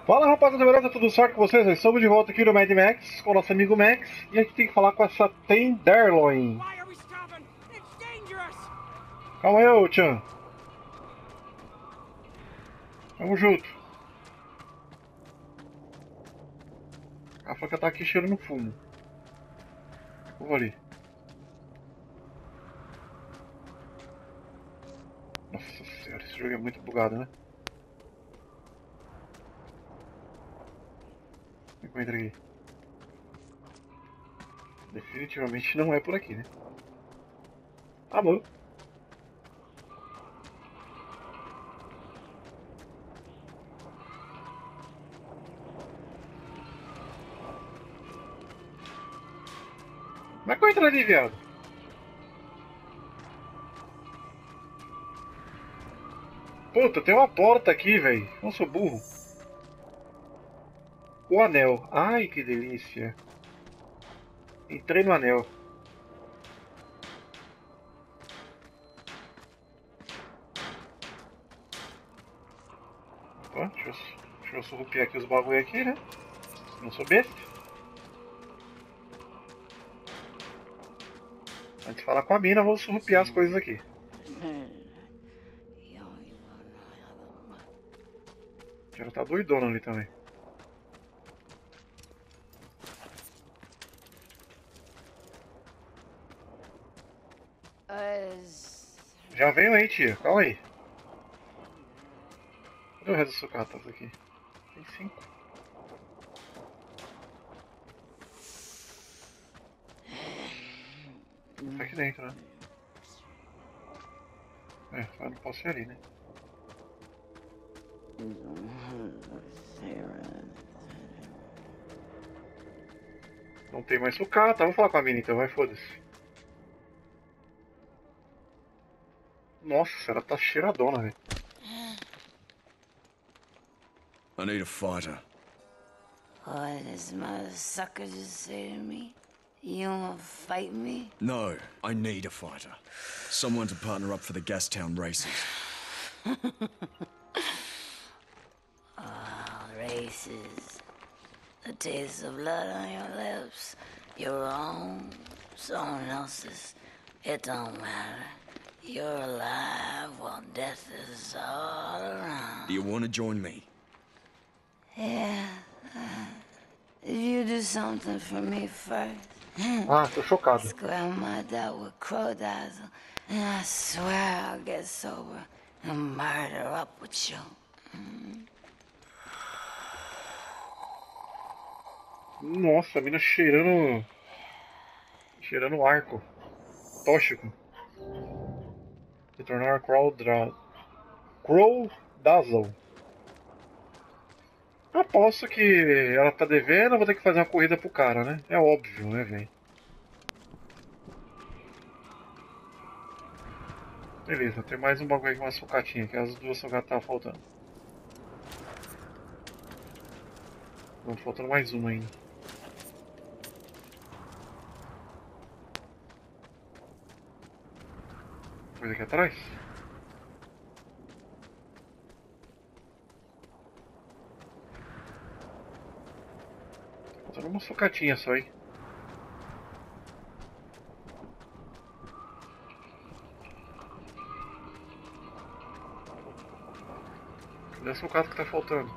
Fala rapaziada, beleza? Tudo certo com vocês? Estamos de volta aqui no Mad Max com o nosso amigo Max e a gente tem que falar com essa Tenderloin. Calma aí, ô Chan. Tamo junto. A faca tá aqui cheirando fumo. Vou ali. Nossa senhora, esse jogo é muito bugado, né? Encontra aqui. Definitivamente não é por aqui, né? Alô? Como é que eu entro ali, viado? Puta, tem uma porta aqui, velho. Eu sou burro. O anel. Ai, que delícia. Entrei no anel. Opa, deixa eu surrupiar aqui os bagulho aqui, né? Não sou besta. Antes de falar com a mina, vou surrupiar as coisas aqui. Ela tá doidona ali também. Já venho aí, tia. Calma aí. Cadê o resto das sucatas aqui? Tem 5. Tá aqui dentro, né? É, só não posso ir ali, né? Não tem mais sucata. Vou falar com a mina então, vai, foda-se. Nossa, ela tá cheiradona, velho. I need a fighter. What does my sucker just say to me? You wanna fight me? No, I need a fighter. Someone to partner up for the Gastown races. Races. The taste of blood on your lips. Your own, someone else's. It don't matter. You're alive while death is all around. Do you want to join me? Yeah. If you do something for me first. Ah, tô chocado. Square my doubt with Crow Dazzle, and I swear I'll get sober and murder up with you. Nossa, a mina cheirando. Cheirando arco. Tóxico. Se tornar Crow Dazzle. Aposto que ela tá devendo, eu vou ter que fazer uma corrida pro cara, né? É óbvio, né, velho? Beleza, tem mais um bagulho aqui, uma sucatinha, que as duas sucatas estavam faltando. Não, faltando mais uma ainda. Coisa aqui atrás? Faltando uma sucatinha só aí. Cadê a sucata que tá faltando?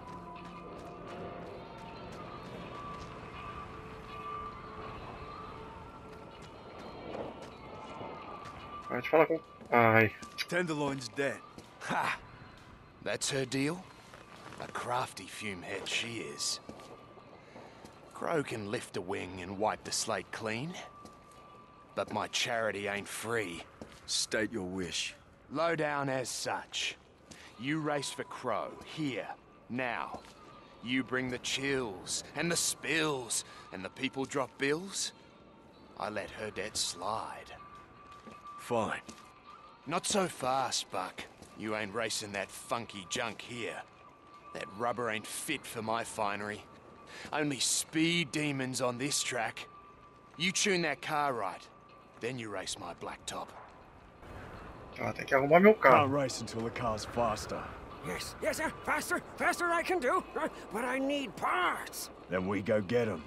Vai te falar com... Ai. Tenderloin's dead. Ha! That's her deal? A crafty fumehead she is. Crow can lift a wing and wipe the slate clean. But my charity ain't free. State your wish. Low down as such. You race for Crow, here, now. You bring the chills, and the spills, and the people drop bills. I let her debt slide. Fine. Not so fast, Buck. You ain't racing that funky junk here. That rubber ain't fit for my finery. Only speed demons on this track. You tune that car right, then you race my blacktop. Ah, tem que arrumar meu Can't carro. race until the car's faster. Yes, yes, sir. Faster, faster I can do. But I need parts. Then we go get them.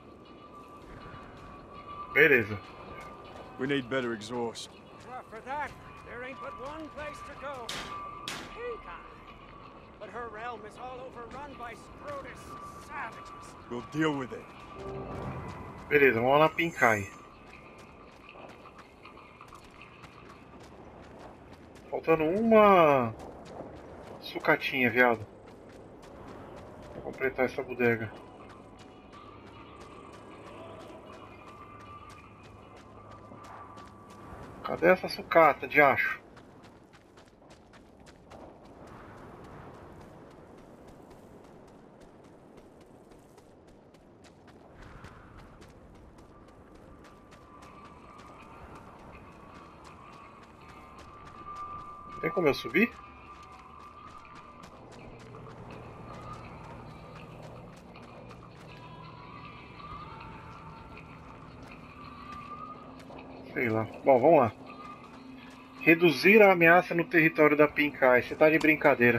Beleza. We need better exhaust. Well, for that, there ain't but one place to go. Pink Eye. But her realm is all overrun by Scrotus savages. We'll deal with it. Beleza, vamos lá na Pink Eye. Faltando uma sucatinha, viado. Pra completar essa bodega. Cadê essa sucata de acho? Tem como eu subir? Sei lá. Bom, vamos lá. Reduzir a ameaça no território da Pink Eye. Você tá de brincadeira.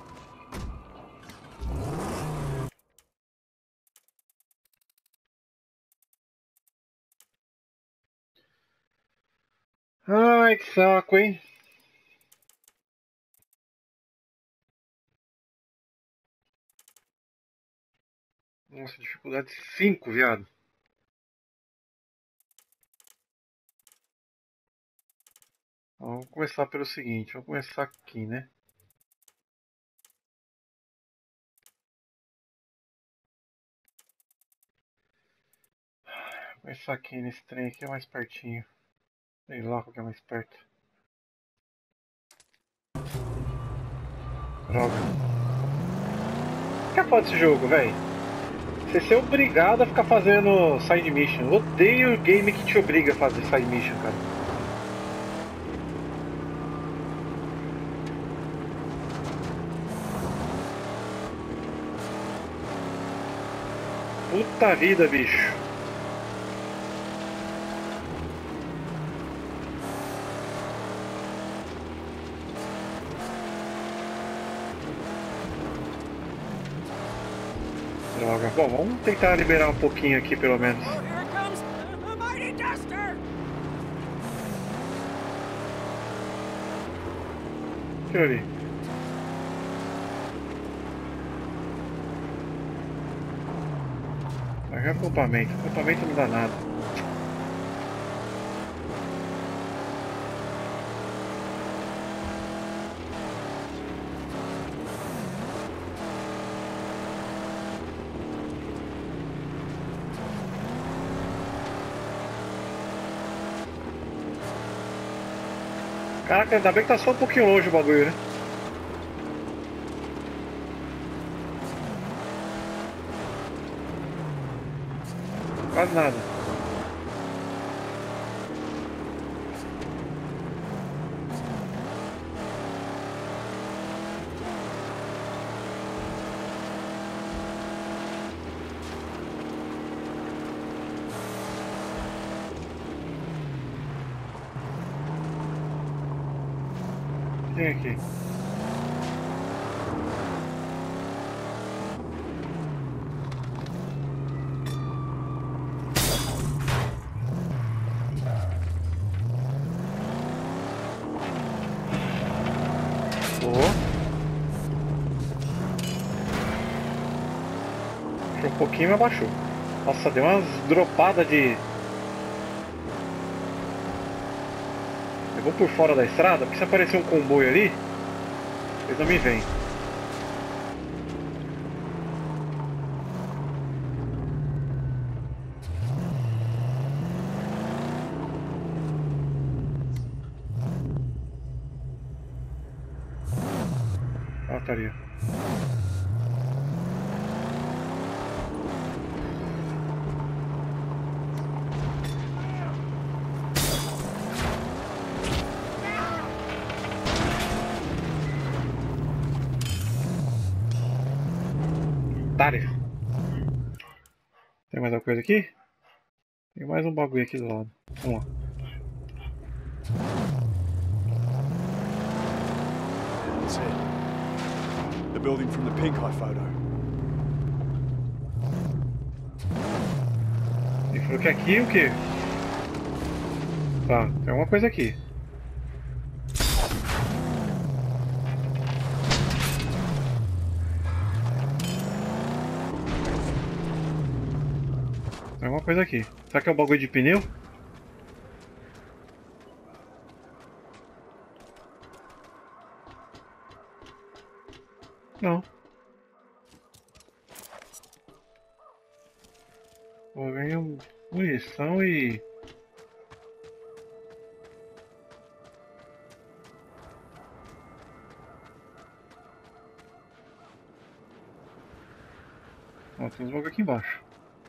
Ai, que saco, hein? Nossa, dificuldade 5, viado. Vamos começar pelo seguinte, vamos começar aqui, né? Vou começar aqui nesse trem aqui, é mais pertinho. Sei lá qual que é mais perto. Droga. O que é foda desse jogo, velho? Você ser obrigado a ficar fazendo side mission. Odeio game que te obriga a fazer side mission, cara. Puta vida, bicho. Droga. Bom, vamos tentar liberar um pouquinho aqui, pelo menos. Oh, here it comes! A mighty duster! Aquilo ali. Aqui é acampamento. Acampamento não dá nada. Caraca, ainda bem que tá só um pouquinho longe o bagulho, né? Quase nada. Tem aqui. Um pouquinho, mas baixou. Nossa, deu umas dropadas de... Pegou por fora da estrada, porque se aparecer um comboio ali, eles não me veem. Ah, tá ali. Otário. Tem mais alguma coisa aqui? Tem mais um bagulho aqui do lado. Vamos lá. That's it. The building from the pink eye photo. Ele falou que aqui o quê? Tá, tem alguma coisa aqui. Tem alguma coisa aqui. Será que é um bagulho de pneu? Não. Vou ganhar munição e... Ó, tem uns bagulho aqui embaixo.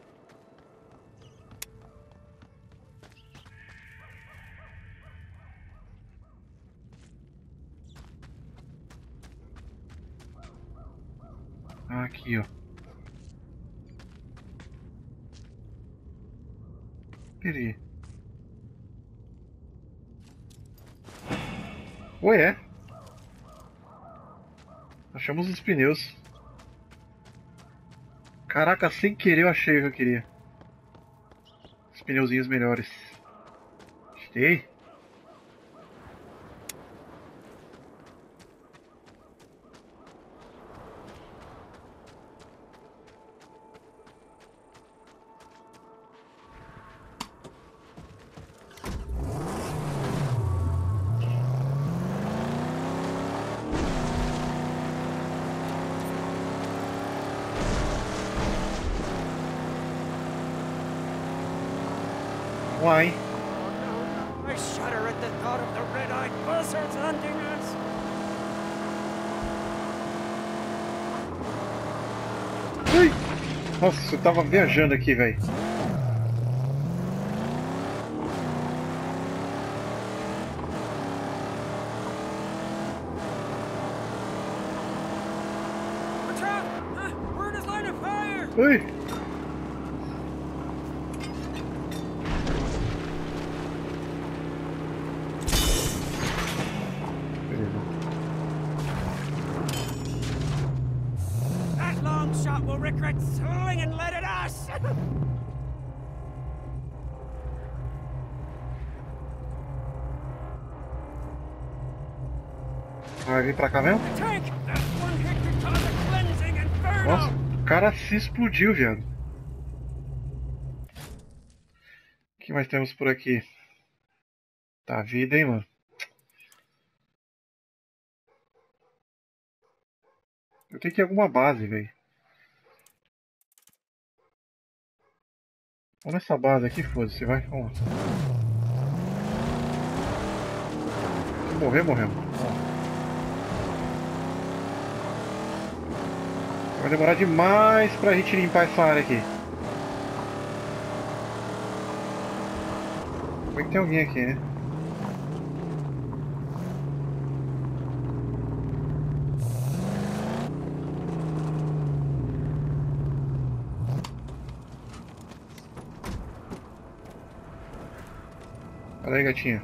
Aqui, ó. Peraí. Ué, é? Achamos os pneus. Caraca, sem querer eu achei o que eu queria. Os pneuzinhos melhores. Achei. Uai. Oh, no. I shudder at the thought of the red-eyed buzzards hunting us. Ui! Nossa, eu tava viajando aqui, velho. Watch out! We're in his line of fire! Ui! That long shot will regret throwing and let it us! Vai vir pra cá mesmo? Tank! That one hit could cause a cleansing inferno! Nossa, o cara se explodiu, viado. O que mais temos por aqui? Tá vida, hein, mano. Eu tenho que ir em alguma base, velho. Vamos nessa base aqui, foda-se, vai. Vamos lá. Se morrer, morremos. Vai demorar demais pra gente limpar essa área aqui. Como é que tem alguém aqui, né? Fala aí, gatinha.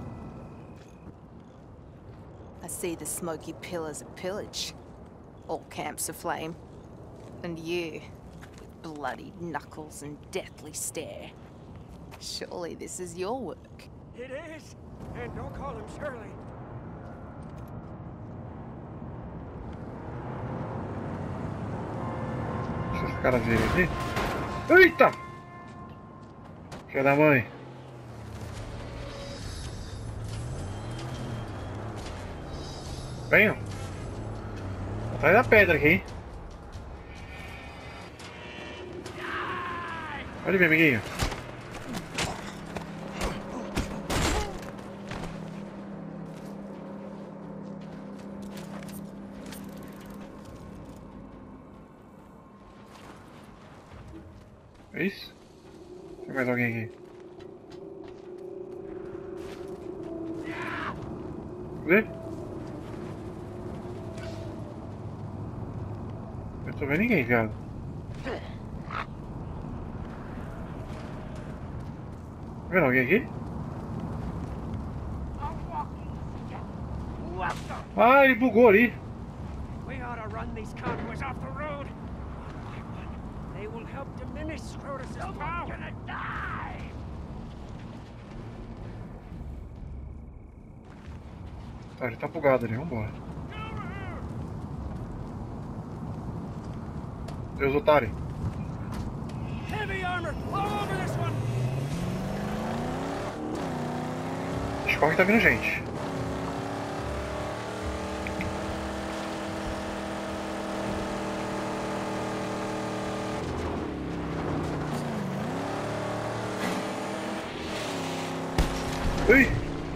I see the smoky pillars of pillage. All camps aflame. And you, with bloody knuckles and deathly stare. Surely this is your work. It is! And don't call him Shirley. Deixa os caras verem aqui. Eita! Filha da mãe. Venham. Atrás da pedra aqui, hein? Olha ali, meu amiguinho. É isso? Tem mais alguém aqui? Vê? Eu tô vendo ninguém, viado. Tá vendo alguém aqui? Ah, ele bugou ali. We ought to run these convoys off the road. One by one, they will help diminish Scrotus's power. Someone's gonna die! Tá, ele tá bugado ali, vambora. Deus, otário. Heavy armor, all over this one. Corre que tá vindo gente. Ui!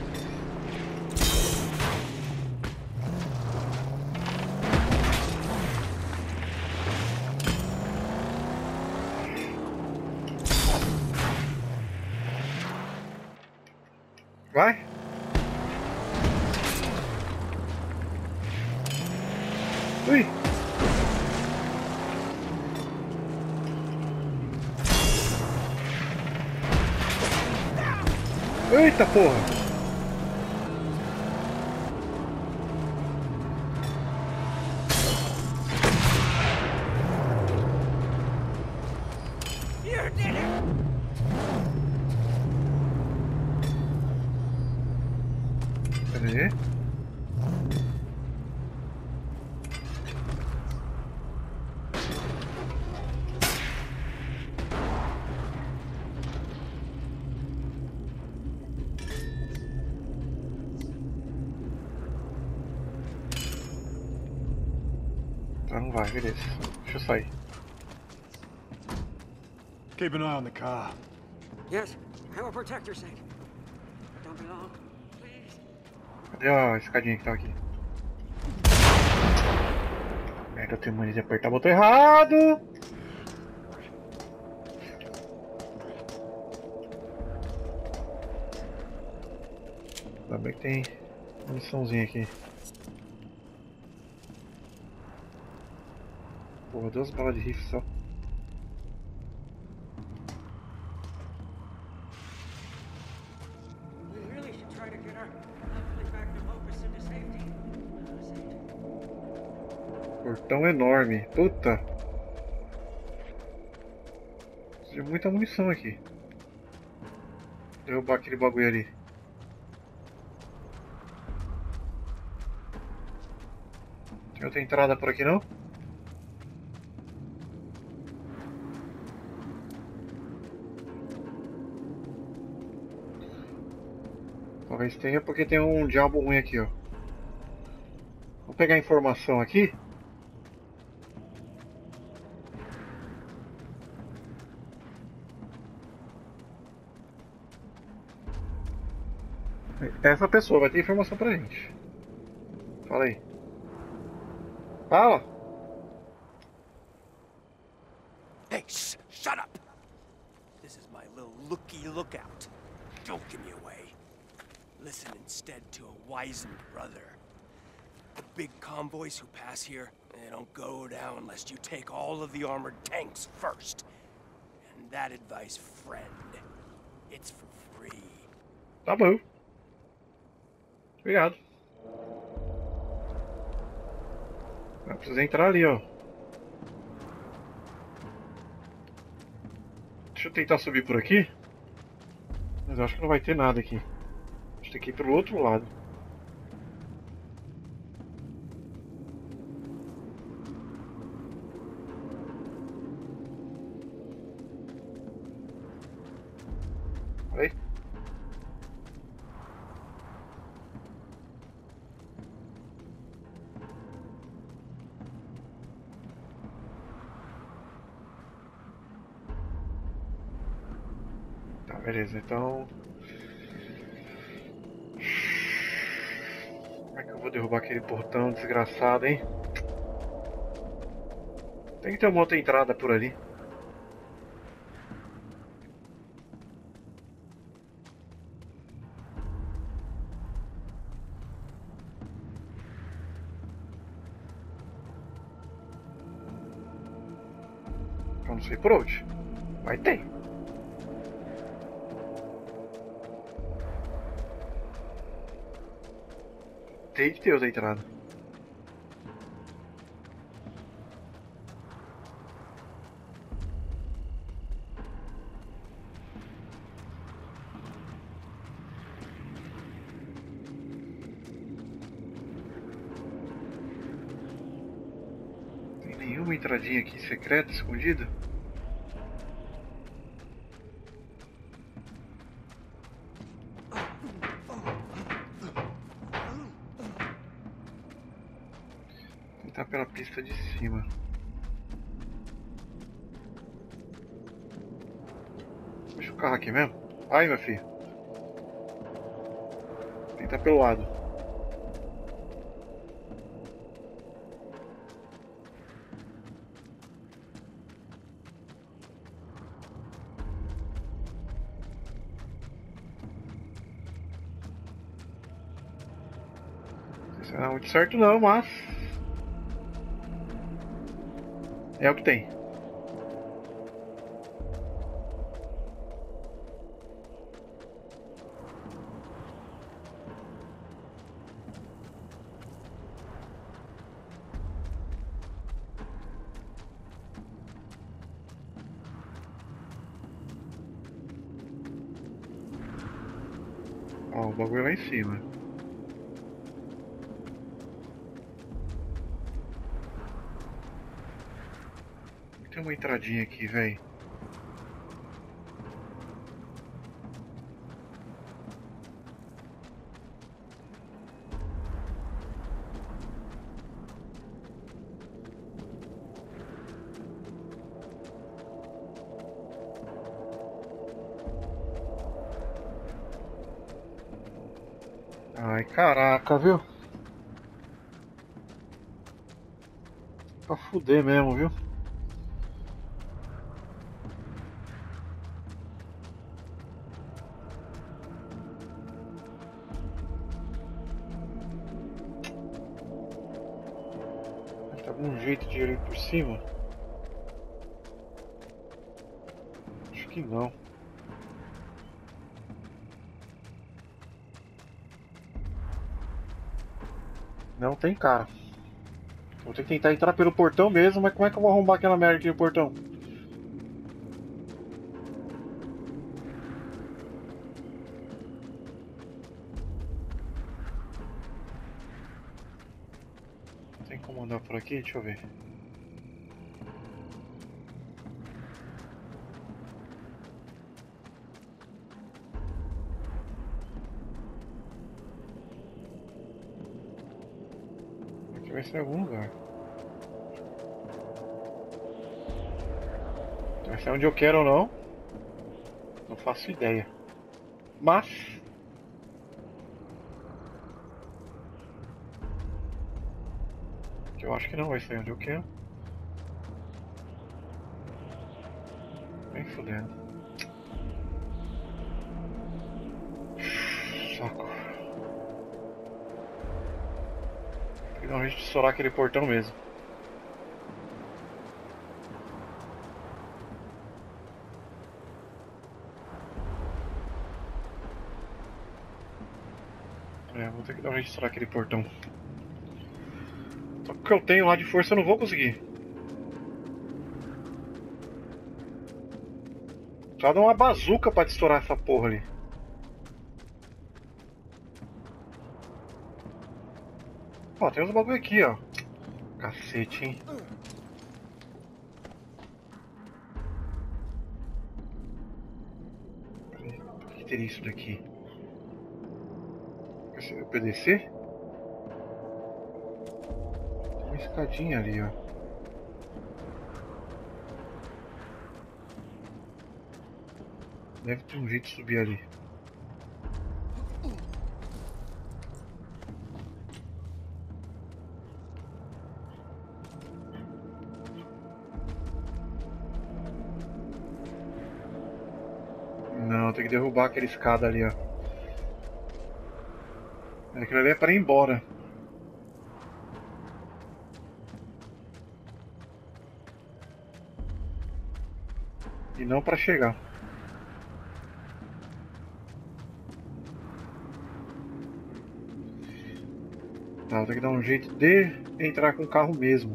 Vai! Ui! Eita porra! You did it! Pera aí. Tá, não vai, beleza. Deixa eu sair. Keep an eye on the car. Yes, I will protect your sake. Don't be long, please. Cadê a escadinha que tá aqui? Merda, eu tenho mania de apertar o botão errado! Ainda bem que tem muniçãozinha aqui. Porra, 2 balas de rifle só. We really should try to get our lovely magnum opus into safety. Portão enorme. Puta! Preciso de muita munição aqui. Derrubar aquele bagulho ali. Tem outra entrada por aqui não? Talvez tenha porque tem um diabo ruim aqui, ó. Vou pegar a informação aqui. Essa pessoa vai ter informação pra gente. Fala aí. Fala! Hey, shut up! This is my little lookout. Don't give me away. Listen instead to a wizened brother. The big convoys who pass here, they don't go down unless you take all of the armored tanks first. And that advice, friend, it's for free. Tá bom. Obrigado. Eu preciso entrar ali, ó. Deixa eu tentar subir por aqui. Mas eu acho que não vai ter nada aqui. A gente tem que ir pro outro lado. Aí. Tá, beleza, então... Como é que eu vou derrubar aquele portão desgraçado, hein? Tem que ter uma outra entrada por ali. Eu não sei por onde. Mas tem. Tem que ter outra entrada. Nenhuma entradinha aqui secreta, escondida? Tentar pela pista de cima. Deixa o carro aqui mesmo. Ai, meu filho. Tentar pelo lado. Não sei se é muito certo não, mas é o que tem. Ó, o bagulho lá em cima. Tem uma entradinha aqui, velho. Ai, caraca, viu? Pra fuder mesmo, viu? Tá algum jeito de ir ali por cima? Acho que não. Não tem cara. Vou ter que tentar entrar pelo portão mesmo, mas como é que eu vou arrombar aquela merda aqui no portão? Tem como andar por aqui? Deixa eu ver. Aqui vai ser algum lugar. Vai ser onde eu quero ou não. Não faço ideia. Mas eu acho que não vai ser onde eu quero. Nem fudendo. Saco. Tem que dar um jeito de estourar aquele portão mesmo. É, vou ter que dar um jeito de estourar aquele portão. Só que o que eu tenho lá de força eu não vou conseguir. Só dar uma bazuca pra estourar essa porra ali. Ó, tem uns bagulho aqui, ó. Cacete, hein. Por que teria isso daqui? O PDC? Tem uma escadinha ali, ó. Deve ter um jeito de subir ali. Não, tem que derrubar aquela escada ali, ó. Aquilo ali é para ir embora. E não para chegar. Tá, vou ter que dar um jeito de entrar com o carro mesmo.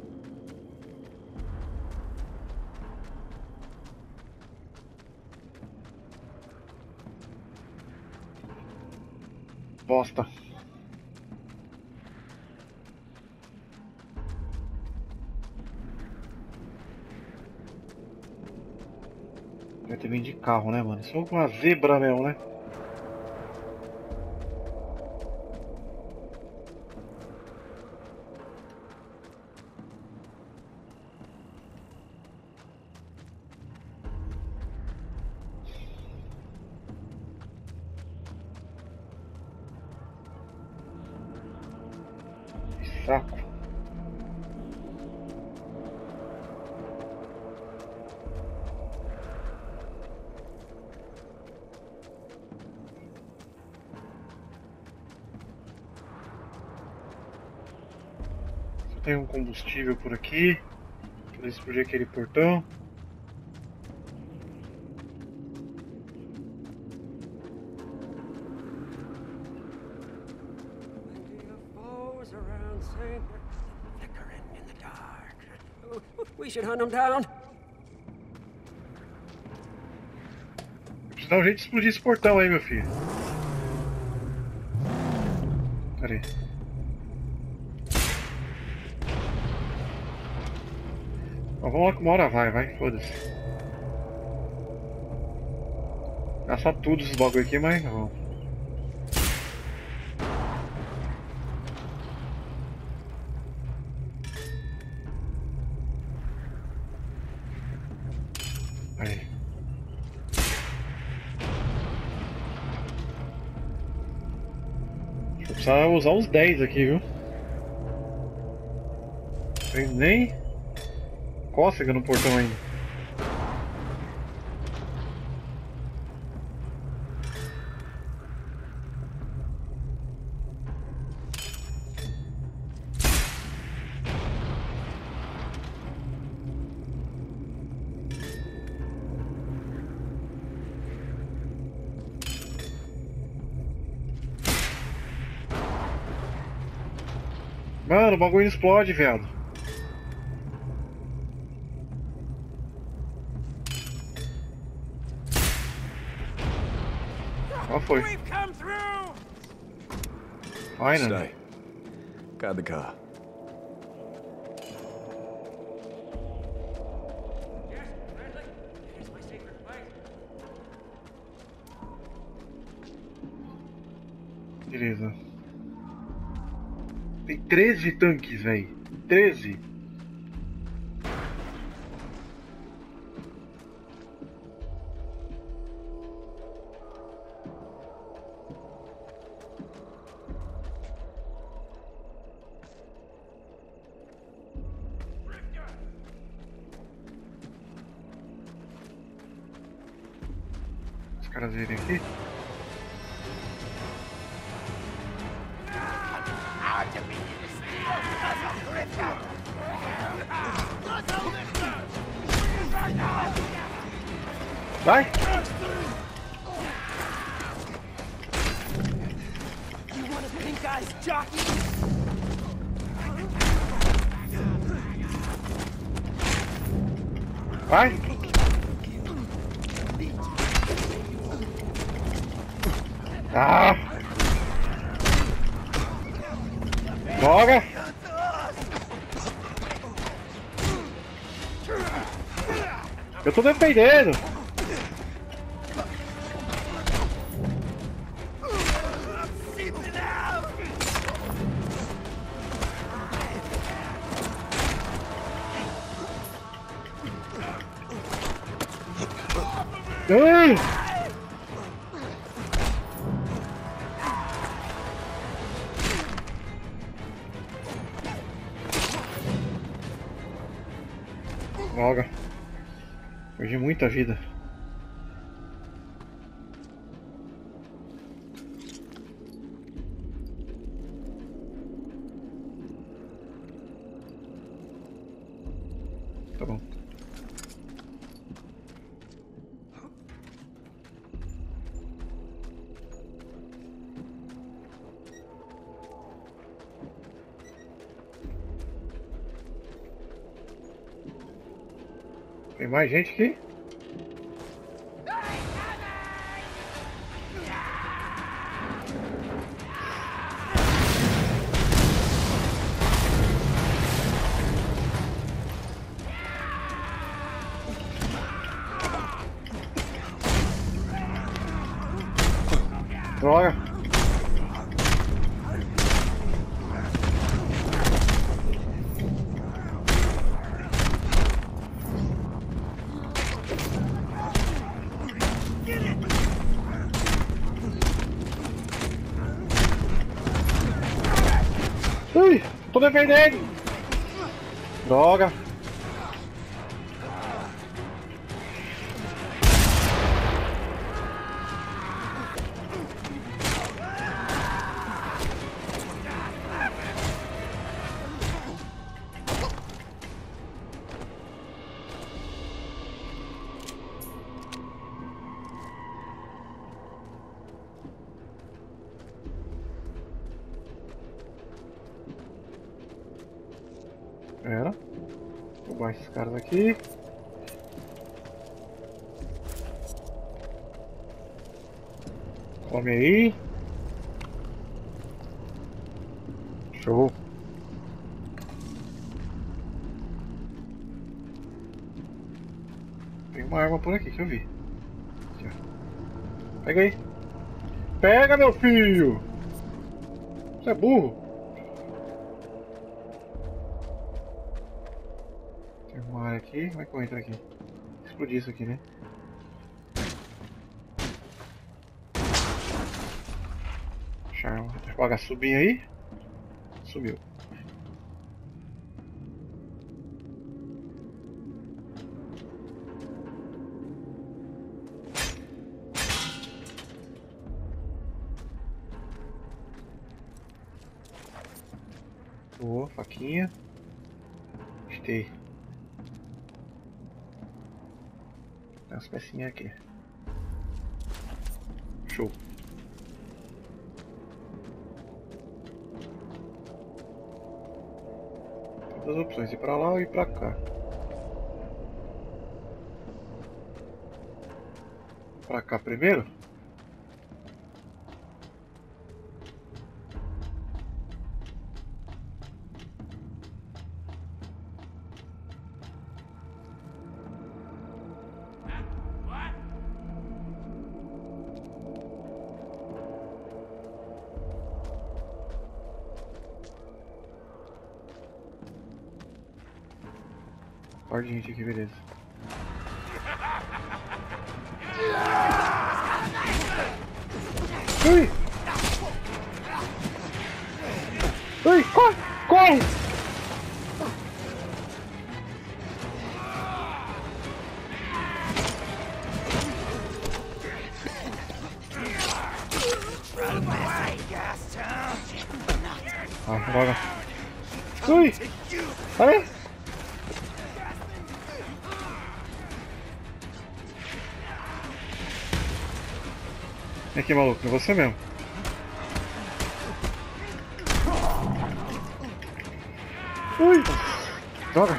Bosta. Vai ter vindo de carro, né, mano? Só uma zebra mesmo, né? Que saco. Tem um combustível por aqui. Pra explodir aquele portão. UFOs around St. Flickering in the dark. We should hunt them down. Eu preciso dar um jeito de explodir esse portão aí, meu filho. Pera aí. Mas vamos lá que uma hora vai, foda-se. Gastar tudo esses bagulho aqui, mas vamos. Aí. Vou precisar usar os 10 aqui, viu? Tem nem cócega no portão ainda. Mano, o bagulho explode, viado. Qual foi? We've come through. Finally. Stay. Guard the car. Yes, Bradley. It is my secret place. Beleza. Tem 13 tanques, velho. 13. Os caras virem aqui. Vai! Pink eyes jockey. Vai! Ah! Joga! Eu tô defendendo! Ai! Droga. Perdi muita vida. Tá bom. Tem mais gente aqui? defender ele! Droga! Pera. Vou roubar esses caras aqui. Come aí. Show. Tem uma arma por aqui que eu vi. Aqui, ó. Pega aí. Pega, meu filho! Você é burro? Tem uma área aqui. Como é que eu entro aqui? Explodir isso aqui, né? Deixa o H subir aí. Subiu. Boa, faquinha. Gostei. Tem umas pecinhas aqui. Show. Tem duas opções, ir pra lá ou ir pra cá. Pra cá primeiro? Olha gente aqui, beleza. Ui! Ui, corre! Corre! Ah, droga. Ui! Olha! Vem aqui, maluco, é você mesmo. Ui! Droga!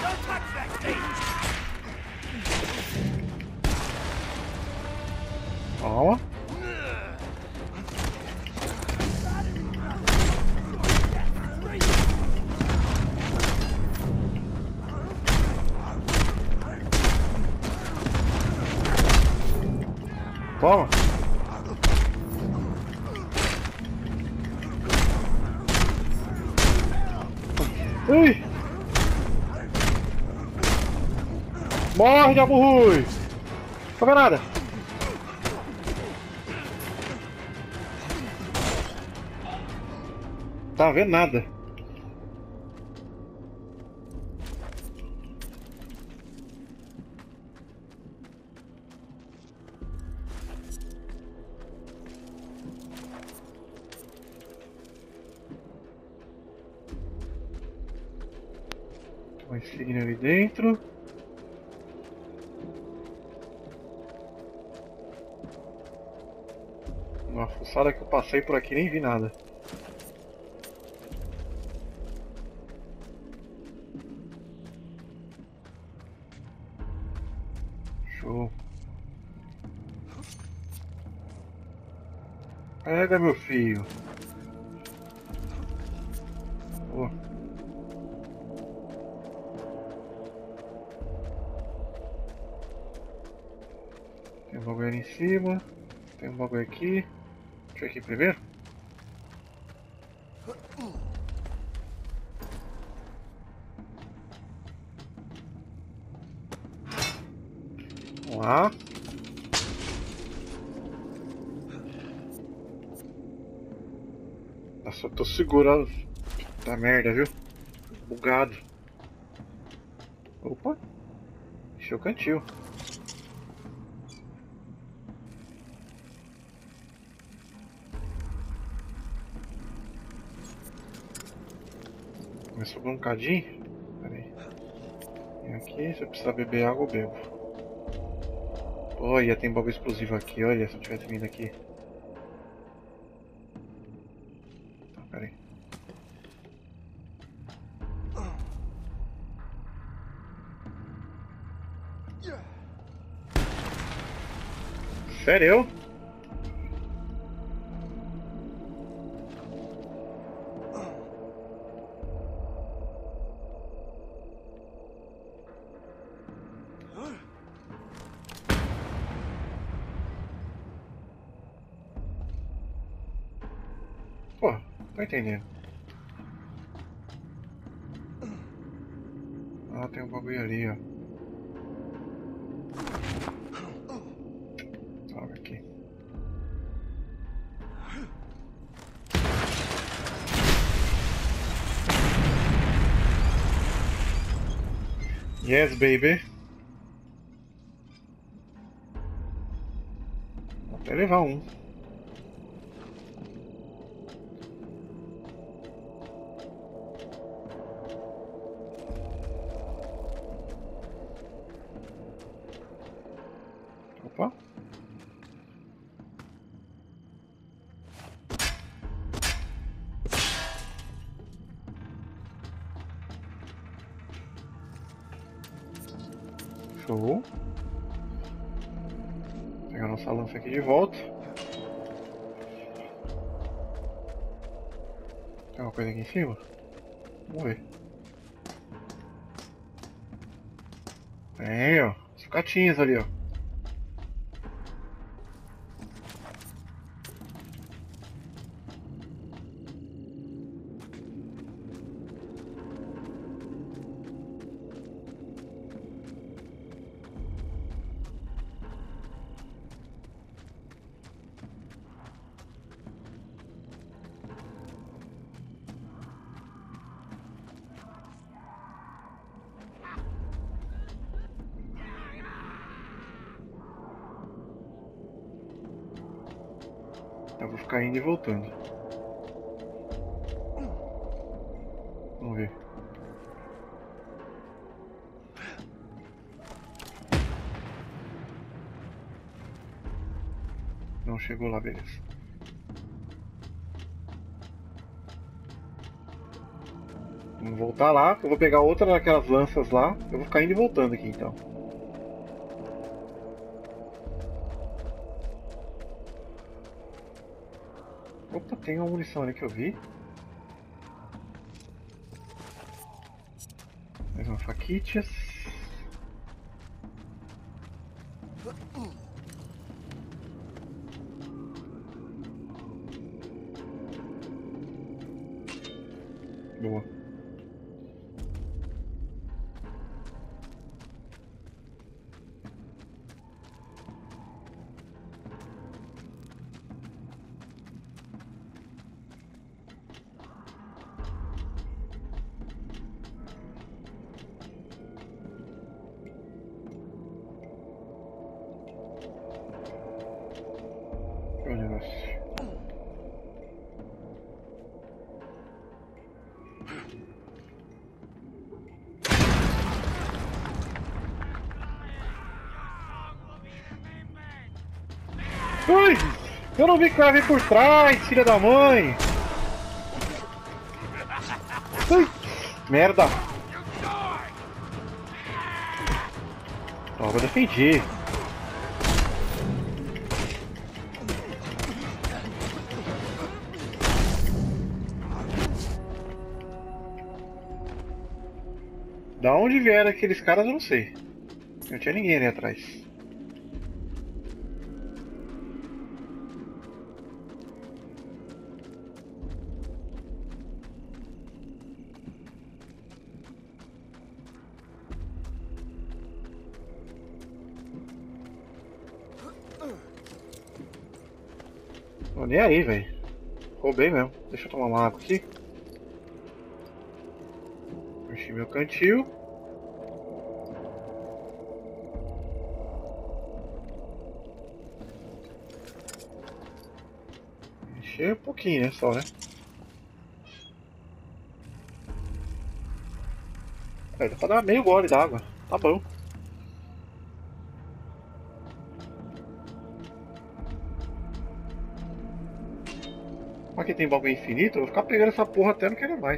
Calma. Toma! Ui! Morre, diabo ruim! Não vê nada! Tá vendo nada? Uma insígnia ali dentro. Uma fuçada que eu passei por aqui, nem vi nada. Show. Pega, meu filho. Oh. Tem um bagulho ali em cima. Tem um bagulho aqui. Deixa eu aqui primeiro. Vamos lá. Nossa, eu tô segurando. Tá merda, viu? Bugado. Opa. Encheu o cantil. Mas sobrou um cadinho? Pera aí. E aqui, se eu precisar beber água, eu bebo. Olha, tem bomba explosiva aqui, olha, se eu tivesse vindo aqui. Tá, pera aí. Sério? Pô, tô entendendo. Ah, tem um bagulho ali, ó. Droga aqui. Yes, baby. Vou até levar um. Opa. Show. Pegar nossa lança aqui de volta. Tem uma coisa aqui em cima? Vamos ver. Tem, ó. Sucatinhas ali, ó. Eu vou ficar indo e voltando. Vamos ver. Não chegou lá, beleza. Vamos voltar lá, eu vou pegar outra daquelas lanças lá. Eu vou ficar indo e voltando aqui então. Opa, tem uma munição ali que eu vi. Mais uma faquinhas. Boa. Olha o negócio. Ui! Eu não vi que ela veio por trás, filha da mãe! Ui! Merda! Ó, vou defender. Da onde vieram aqueles caras eu não sei. Não tinha ninguém ali atrás. Tô nem aí, velho. Roubei mesmo. Deixa eu tomar uma água aqui. Enchi meu cantil. Encher um pouquinho, né? Só, né? Dá pra dar meio gole d'água. Tá bom. Aqui tem bagulho infinito, eu vou ficar pegando essa porra até não querer mais.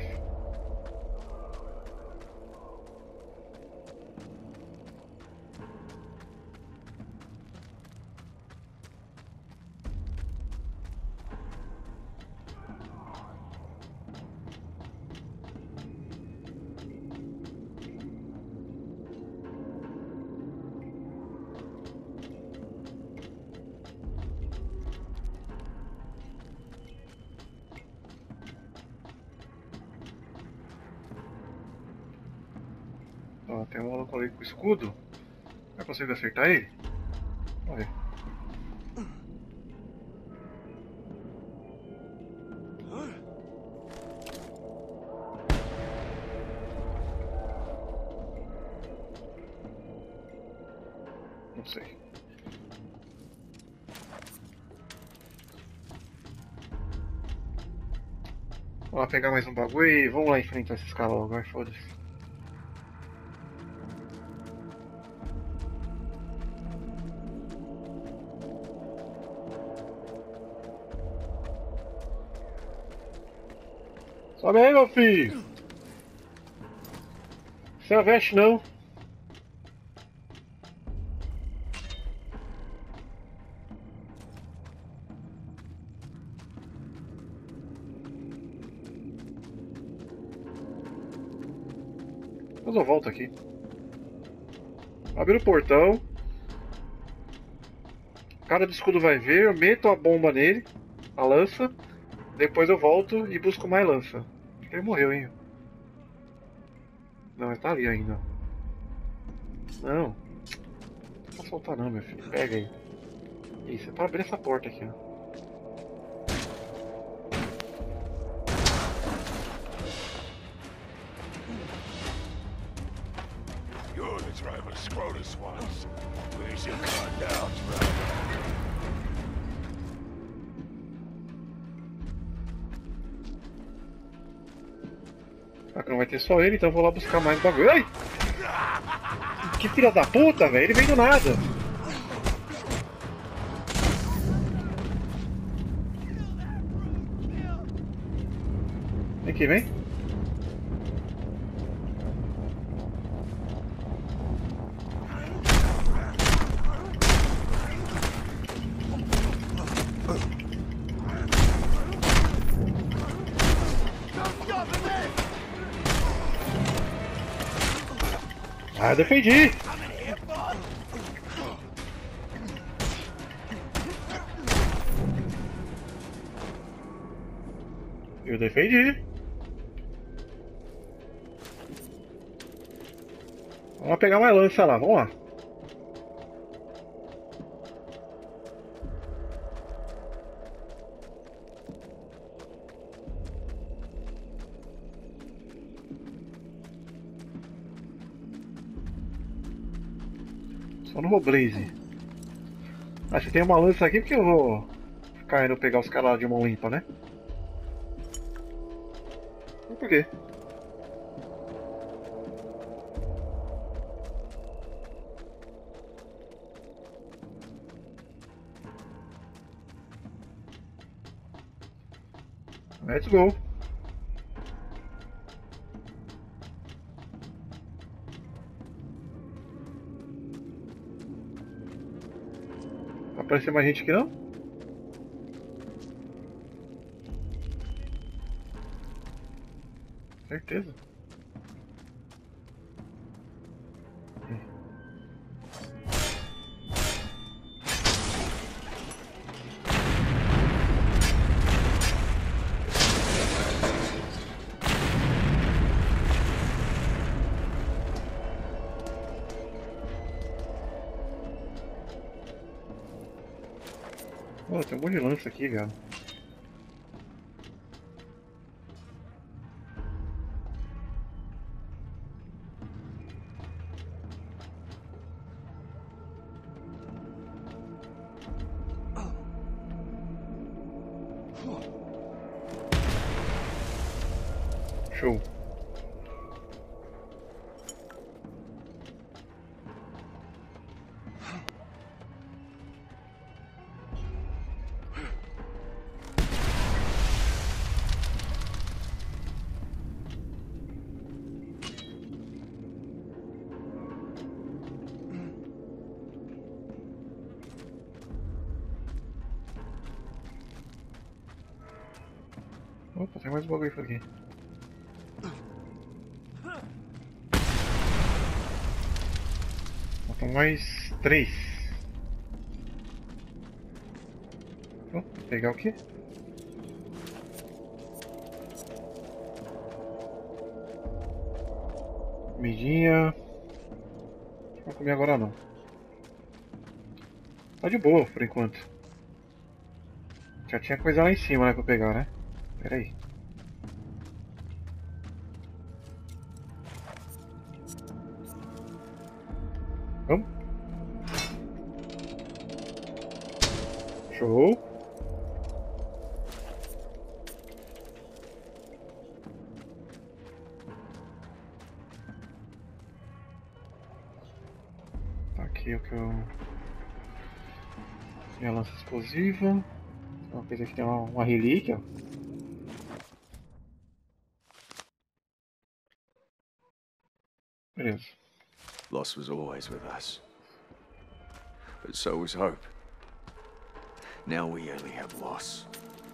Ó, tem um maluco ali com escudo. Vai conseguir acertar ele? Vamos ver. Não sei. Vamos lá pegar mais um bagulho e vamos lá enfrentar esses caras logo, vai, foda-se. Sobe aí, meu filho! Você não veste não? Depois eu volto aqui. Abre o portão. O cara do escudo vai ver, eu meto a bomba nele, a lança. Depois eu volto e busco mais lança. Acho que ele morreu, hein? Não, ele tá ali ainda. Não. Não vou soltar não, meu filho. Pega aí. Isso, é pra abrir essa porta aqui, ó. You're the driver Scrotus wants. Please your car down, driver. Ah, que não vai ter só ele, então eu vou lá buscar mais bagulho. Ai! Que filha da puta, velho! Ele vem do nada! Vem aqui, vem! Ah, eu defendi! Eu defendi! Vamos lá pegar mais lança lá, vamos lá! Só no Blaze. Ah, você tem uma lança aqui porque eu vou ficar indo pegar os caras lá de mão limpa, né? Por quê? Let's go! Vai aparecer mais gente aqui não? Certeza. Pô, tem um monte de lança aqui, velho. Show. Opa, tem mais bagulho aqui. Faltam mais 3. Vou pegar o quê? Comidinha. Não vou comer agora não. Tá de boa por enquanto. Já tinha coisa lá em cima, né, pra pegar, né? Pera aí. Vamos? Show. Tá aqui o que eu... Minha lança explosiva. Uma coisa que tem uma relíquia, ó. Beleza. Loss was always with us. But so was hope. Now we only have loss.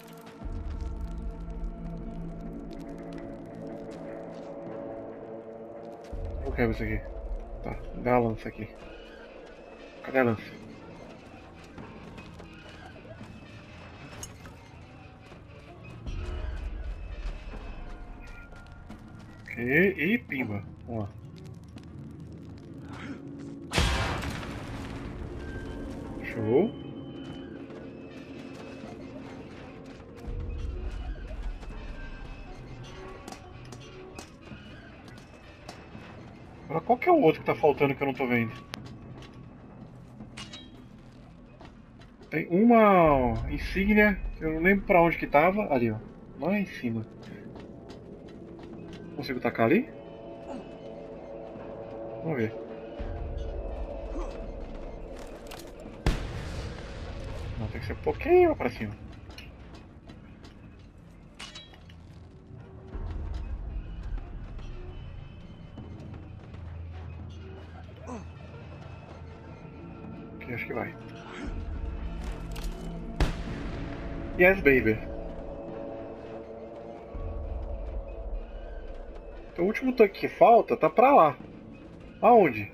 Eu quero isso aqui. Tá, dá a lança aqui. Cadê a lança? Ok, e pimba. Vamos lá. Show. Agora qual que é o outro que tá faltando que eu não tô vendo? Tem uma insígnia que eu não lembro pra onde que tava. Ali, ó. Lá em cima. Consigo tacar ali? Vamos ver. Não, tem que ser um pouquinho pra cima. Aqui acho que vai. Yes, baby. Então, o último tanque que falta tá pra lá. Aonde?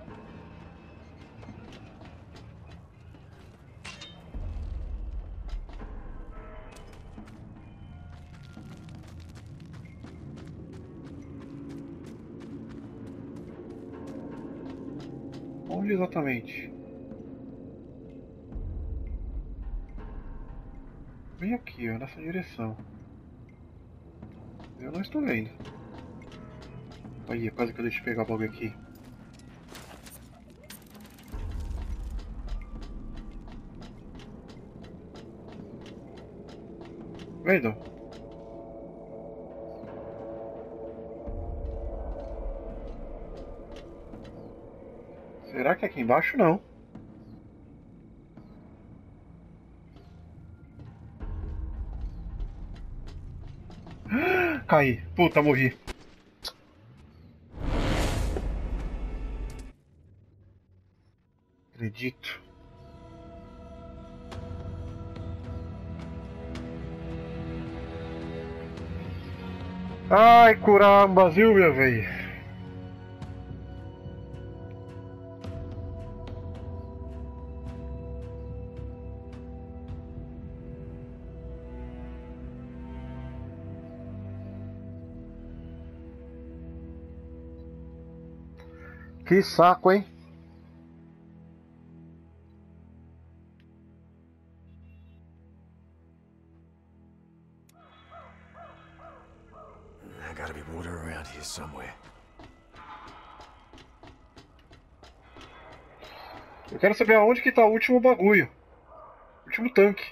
Onde exatamente? Bem aqui, ó, nessa direção. Eu não estou vendo. Aí, quase que eu deixei pegar o bagulho aqui. Vendo? Será que aqui embaixo não? Caí. Puta, morri. Acredito. Ai, caramba, viu, meu velho? Que saco, hein? There gotta be water around here somewhere. Eu quero saber aonde que tá o último bagulho. O último tanque.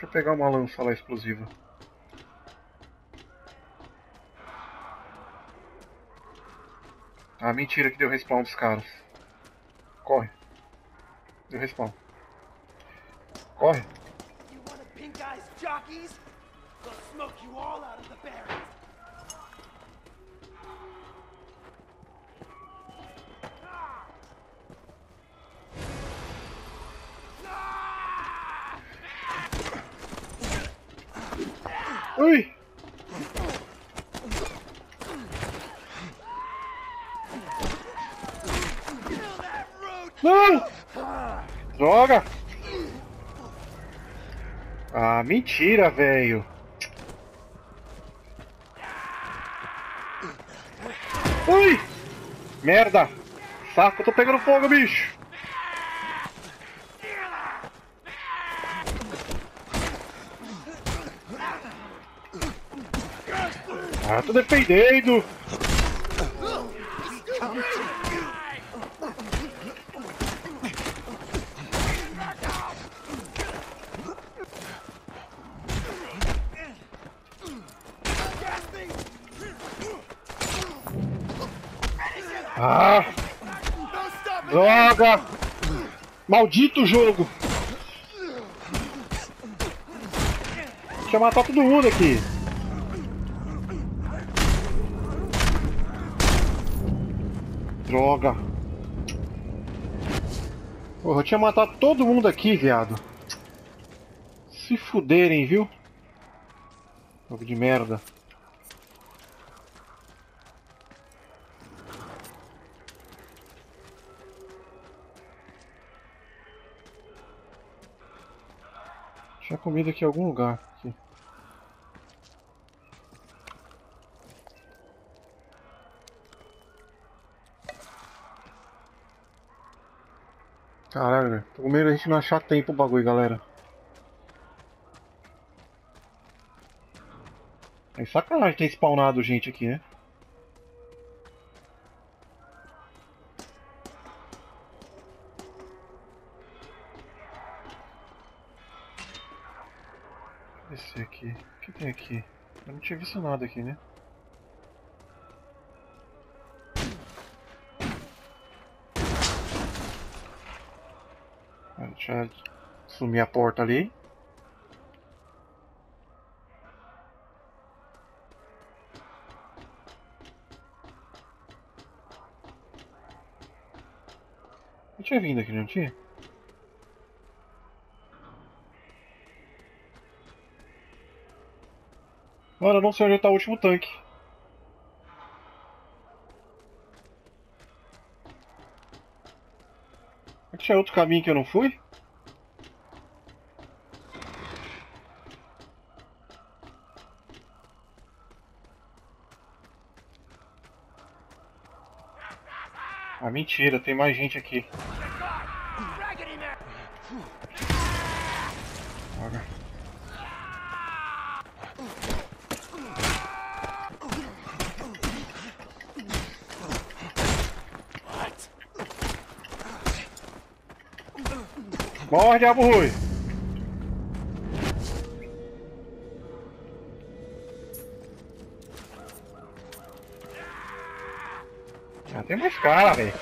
Deixa eu pegar uma lança lá explosiva. Ah, mentira que deu respawn dos caras. Corre. Deu respawn. Corre. You want a pink eyes jockeys? They'll smoke you all out of the barrel. Ui! Não! Droga! Ah, mentira, velho! Ui! Merda! Saco, eu tô pegando fogo, bicho! Ah, tô defendendo! Ah! Droga! Maldito jogo! Deixa eu matar todo mundo aqui! Droga! Porra, eu tinha matado todo mundo aqui, viado. Se fuderem, viu? Jogo de merda. Tinha comida aqui em algum lugar. Aqui. Caralho, velho. Tô com medo da gente não achar tempo o bagulho, galera. É sacanagem ter spawnado gente aqui, né? Descer aqui. O que tem aqui? Eu não tinha visto nada aqui, né? Deixa eu sumir a porta ali. Eu tinha vindo aqui, não tinha? Mano, eu não sei onde tá o último tanque. Tinha outro caminho que eu não fui? Ah, mentira, tem mais gente aqui. Droga. Morre, diabo ruim! Ah, tem mais cara, velho.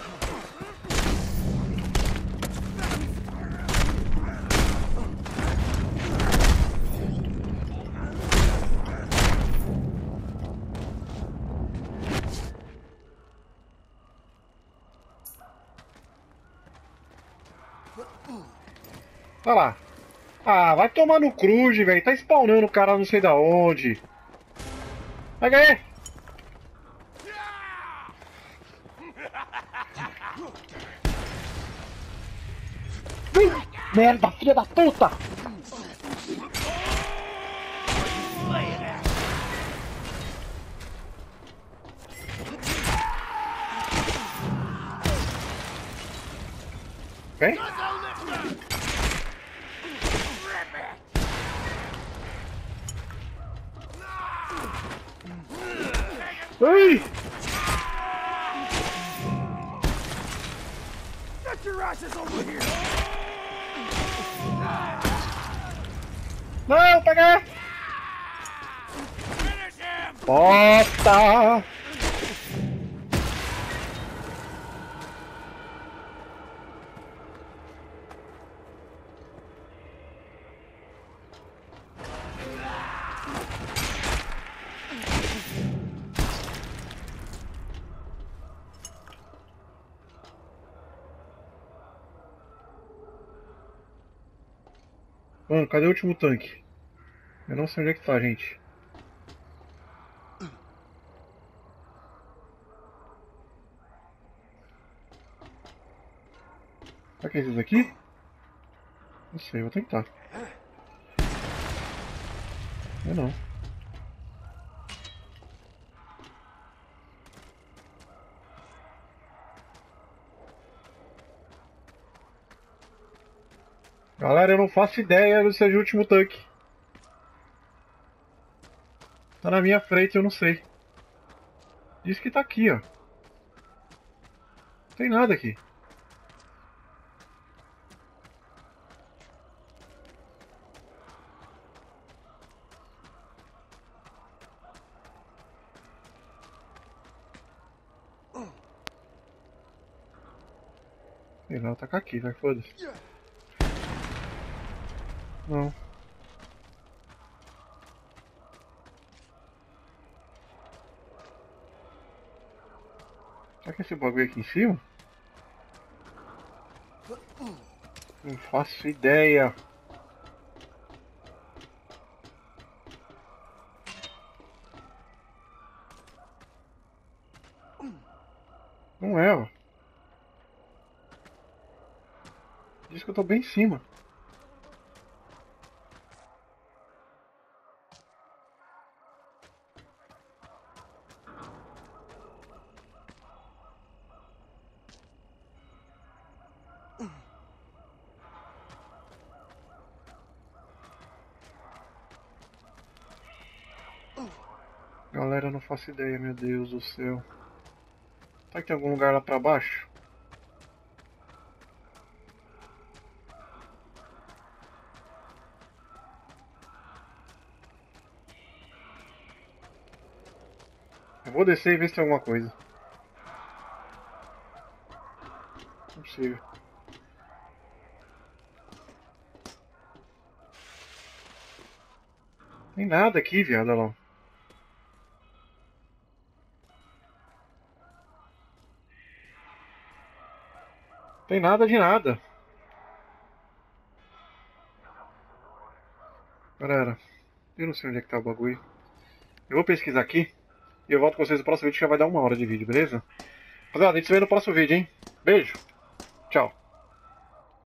Olha lá. Ah, vai tomar no cruze, velho. Tá spawnando o cara não sei da onde. Vai ganhar. Merda, filha da puta! Vem? Ai! Get your asses over here! Não, pegar! Bota! Mano, cadê o último tanque? Eu não sei onde é que tá, gente. Será que é esses aqui? Não sei, vou tentar. Eu não. Galera, eu não faço ideia do seja o último tanque. Tá na minha frente, eu não sei. Diz que tá aqui, ó. Não tem nada aqui. Sei lá, tá aqui, vai, foda-se. Não. Será que esse bagulho aqui em cima? Não faço ideia. Não é, ó. Diz que eu tô bem em cima. Galera, eu não faço ideia, meu Deus do céu. Será que tem algum lugar lá pra baixo? Eu vou descer e ver se tem alguma coisa. Não é possível. Tem nada aqui, viado, olha lá. Tem nada de nada. Galera, eu não sei onde é que tá o bagulho. Eu vou pesquisar aqui e eu volto com vocês no próximo vídeo que já vai dar 1 hora de vídeo, beleza? Rapaziada, a gente se vê no próximo vídeo, hein? Beijo, tchau.